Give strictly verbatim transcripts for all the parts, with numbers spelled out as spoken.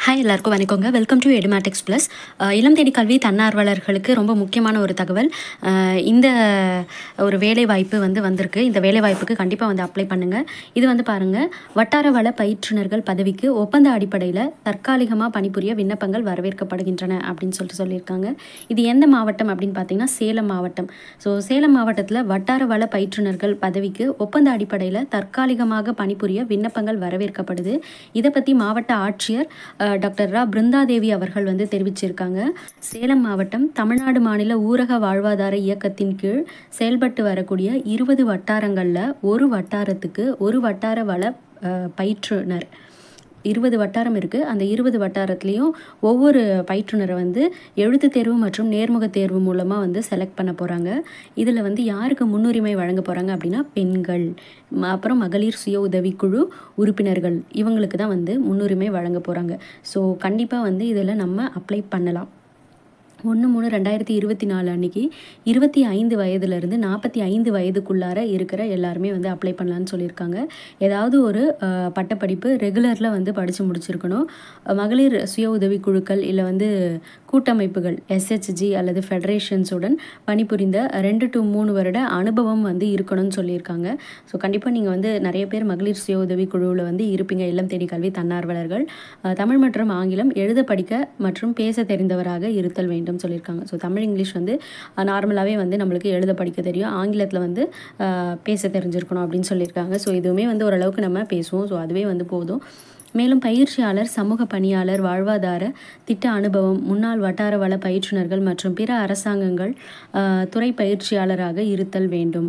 Hi எல்லாருக்கும் வணக்கங்க. Welcome to Edumatics plus. இளம் தேடி கல்வி தன்னார்வலர்களுக்கு ரொம்ப முக்கியமான ஒரு தகவல். இந்த ஒரு வேலைவாய்ப்பு வந்து வந்திருக்கு. இந்த வேலைவாய்ப்புக்கு கண்டிப்பாக வந்து அப்ளை பண்ணுங்கள். இது வந்து பாருங்கள், வட்டார வள பயிற்றுனர்கள் பதவிக்கு ஒப்பந்த அடிப்படையில் தற்காலிகமாக பணிபுரிய விண்ணப்பங்கள் வரவேற்கப்படுகின்றன அப்படின்னு சொல்லிட்டு சொல்லியிருக்காங்க. இது எந்த மாவட்டம் அப்படின்னு பார்த்தீங்கன்னா சேலம் மாவட்டம். ஸோ சேலம் மாவட்டத்தில் வட்டார வள பயிற்றுனர்கள் பதவிக்கு ஒப்பந்த அடிப்படையில் தற்காலிகமாக பணிபுரிய விண்ணப்பங்கள் வரவேற்கப்படுது. இதை பற்றி மாவட்ட ஆட்சியர் டாக்டர் ரா பிருந்தாதேவி அவர்கள் வந்து தெரிவிச்சிருக்காங்க. சேலம் மாவட்டம் தமிழ்நாடு மாநில ஊரக வாழ்வாதார இயக்கத்தின் கீழ் செயல்பட்டு வரக்கூடிய இருபது வட்டாரங்களில் ஒரு வட்டாரத்துக்கு ஒரு வட்டார வள பயிற்றுனர் இருபது வட்டாரம் இருக்குது. அந்த இருபது வட்டாரத்துலேயும் ஒவ்வொரு பயிற்றுனரை வந்து எழுத்து தேர்வு மற்றும் நேர்முக தேர்வு மூலமாக வந்து செலக்ட் பண்ண போகிறாங்க. இதில் வந்து யாருக்கு முன்னுரிமை வழங்க போகிறாங்க அப்படின்னா பெண்கள், அப்புறம் மகளிர் சுய உதவிக்குழு உறுப்பினர்கள், இவங்களுக்கு தான் வந்து முன்னுரிமை வழங்க போகிறாங்க. ஸோ கண்டிப்பாக வந்து இதில் நம்ம அப்ளை பண்ணலாம். ஒன்று மூணு ரெண்டாயிரத்தி இருபத்தி நாலு அன்னைக்கு இருபத்தி ஐந்து வயதுலேருந்து நாற்பத்தி ஐந்து வயதுக்குள்ளார இருக்கிற எல்லாருமே வந்து அப்ளை பண்ணலான்னு சொல்லியிருக்காங்க. ஏதாவது ஒரு பட்டப்படிப்பு ரெகுலரில் வந்து படித்து முடிச்சிருக்கணும். மகளிர் சுய உதவி குழுக்கள் இல்லை வந்து கூட்டமைப்புகள் எஸ்ஹெச்ஜி அல்லது ஃபெடரேஷன்ஸுடன் பணிபுரிந்த ரெண்டு டு மூணு வருட அனுபவம் வந்து இருக்கணும்னு சொல்லியிருக்காங்க. ஸோ கண்டிப்பாக நீங்கள் வந்து நிறைய பேர் மகளிர் சுய உதவி குழுவில் வந்து இருப்பீங்க. இல்லம் தேடி கல்வி தன்னார்வலர்கள் தமிழ் மற்றும் ஆங்கிலம் எழுத படிக்க மற்றும் பேச தெரிந்தவராக இருத்தல் வேண்டும் சொல்லியிருக்காங்க. ஸோ தமிழ் இங்கிலீஷ் வந்து நார்மலாகவே வந்து நம்மளுக்கு எழுத படிக்க தெரியும். ஆங்கிலத்தில் வந்து பேச தெரிஞ்சிருக்கணும் அப்படின்னு சொல்லியிருக்காங்க. ஸோ இதுவுமே வந்து ஓரளவுக்கு நம்ம பேசுவோம். ஸோ அதுவே வந்து போதும். மேலும் பயிற்சியாளர், சமூக பணியாளர், வாழ்வாதார திட்ட அனுபவம், முன்னாள் வட்டார வள பயிற்றுனர்கள் மற்றும் பிற அரசாங்கங்கள் துறை பயிற்சியாளராக இருத்தல் வேண்டும்.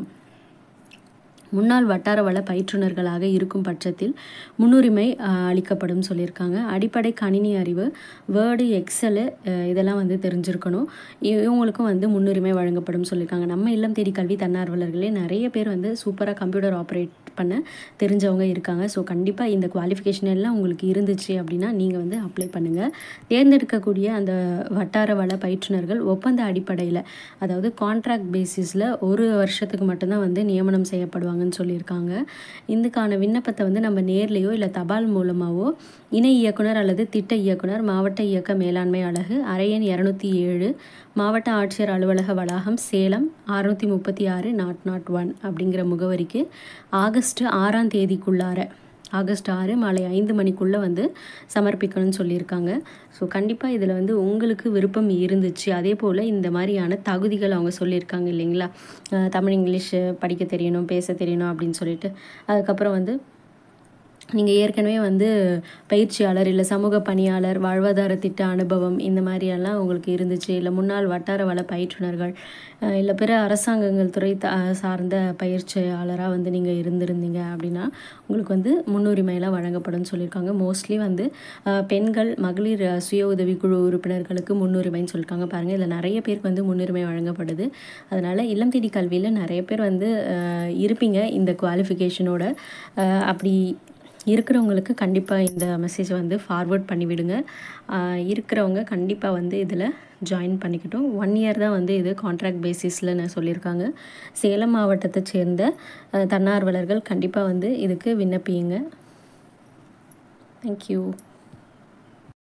முன்னாள் வட்டார வள பயிற்றுனர்களாக இருக்கும் பட்சத்தில் முன்னுரிமை அளிக்கப்படும் சொல்லியிருக்காங்க. அடிப்படை கணினி அறிவு, வேர்டு, எக்ஸலு இதெல்லாம் வந்து தெரிஞ்சிருக்கணும். இவங்களுக்கும் வந்து முன்னுரிமை வழங்கப்படும் சொல்லியிருக்காங்க. நம்ம இல்லம் தேடி கல்வி தன்னார்வலர்களே நிறைய பேர் வந்து சூப்பராக கம்ப்யூட்டர் ஆப்ரேட் பண்ண தெரிஞ்சவங்க இருக்காங்க. ஸோ கண்டிப்பாக இந்த குவாலிஃபிகேஷன் எல்லாம் உங்களுக்கு இருந்துச்சு அப்படின்னா நீங்கள் வந்து அப்ளை பண்ணுங்கள். தேர்ந்தெடுக்கக்கூடிய அந்த வட்டார வள பயிற்றுனர்கள் ஒப்பந்த அடிப்படையில், அதாவது கான்ட்ராக்ட் பேசிஸில் ஒரு வருஷத்துக்கு மட்டும்தான் வந்து நியமனம் செய்யப்படுவாங்க சொல்லியிருக்காங்க. இதுக்கான விண்ணப்பத்தை வந்து நம்ம நேர்லையோ இல்லை தபால் மூலமாகவோ இணை இயக்குனர் அல்லது திட்ட இயக்குனர், மாவட்ட இயக்க மேலாண்மை அலகு, அரையன் இரநூத்தி ஏழு, மாவட்ட ஆட்சியர் அலுவலக வளாகம், சேலம் அறுநூற்றி முப்பத்தி ஆறு நாட் நாட் ஒன் அப்படிங்கிற முகவரிக்கு ஆகஸ்ட் ஆறாம் தேதிக்குள்ளார ஆகஸ்ட் ஆறு மாலை ஐந்து மணிக்குள்ளே வந்து சமர்ப்பிக்கணும்னு சொல்லியிருக்காங்க. ஸோ கண்டிப்பாக இதில் வந்து உங்களுக்கு விருப்பம் இருந்துச்சு, அதே போல் இந்த மாதிரியான தகுதிகள் அவங்க சொல்லியிருக்காங்க இல்லைங்களா, தமிழ் இங்கிலீஷு படிக்க தெரியணும், பேச தெரியணும் அப்படின்னு சொல்லிட்டு. அதுக்கப்புறம் வந்து நீங்கள் ஏற்கனவே வந்து பயிற்சியாளர் இல்லை சமூக பணியாளர், வாழ்வாதார திட்ட அனுபவம் இந்த மாதிரியெல்லாம் உங்களுக்கு இருந்துச்சு, இல்லை முன்னாள் வட்டார வள பயிற்றுனர்கள் இல்லை பிற அரசாங்கங்கள் துறை த சார்ந்த பயிற்சியாளராக வந்து நீங்கள் இருந்திருந்தீங்க அப்படின்னா உங்களுக்கு வந்து முன்னுரிமையெல்லாம் வழங்கப்படும்னு சொல்லியிருக்காங்க. மோஸ்ட்லி வந்து பெண்கள், மகளிர் சுய உதவிக்குழு உறுப்பினர்களுக்கு முன்னுரிமைன்னு சொல்லியிருக்காங்க. பாருங்கள், இதில் நிறைய பேருக்கு வந்து முன்னுரிமை வழங்கப்படுது. அதனால் இல்லம் தேடி கல்வியில் நிறைய பேர் வந்து இருப்பீங்க இந்த குவாலிஃபிகேஷனோட. அப்படி இருக்கிறவங்களுக்கு கண்டிப்பாக இந்த மெசேஜை வந்து ஃபார்வேர்ட் பண்ணிவிடுங்க. இருக்கிறவங்க கண்டிப்பாக வந்து இதில் ஜாயின் பண்ணிக்கிட்டோம். ஒன் இயர் தான் வந்து இது கான்ட்ராக்ட் பேசிஸில் நான் சொல்லியிருக்காங்க. சேலம் மாவட்டத்தை சேர்ந்த தன்னார்வலர்கள் கண்டிப்பாக வந்து இதுக்கு விண்ணப்பியுங்க. தேங்க்யூ.